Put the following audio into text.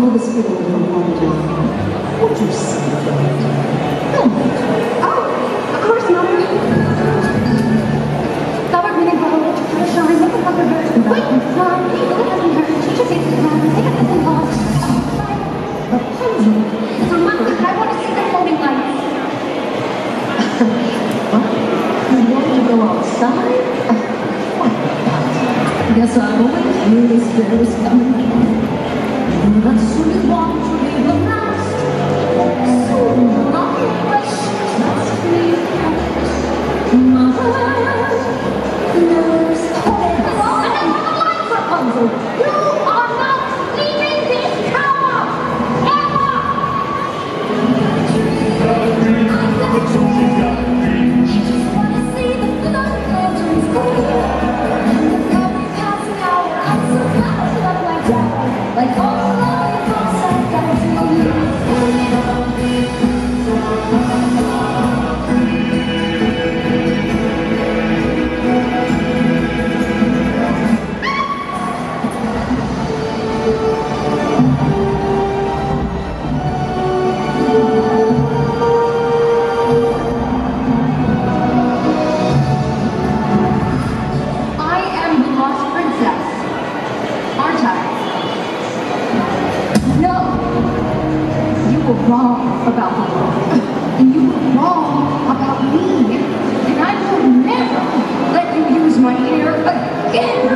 know this feeling from one time. Would you say that? Don't. Oh, of course, Mother. Robert Minnegrove, Shine, what the fuck are birds? Wait, Mom, look at them hurt. Teacher takes the time. They got nothing wrong. Rapunzel. So, Mother, I want to see the floating lights. What? You want to go outside? Guess I've always knew this day was coming. But soon you want to leave the past. Soon my questions must be asked. Mother knows all. Enough Rapunzel. You are not leaving this tower ever. I just want to see the blood legends go. Like all of us, I got to I am the lost princess, aren't I? No, you were wrong about the world, and you were wrong about me, and I will never let you use my hair again.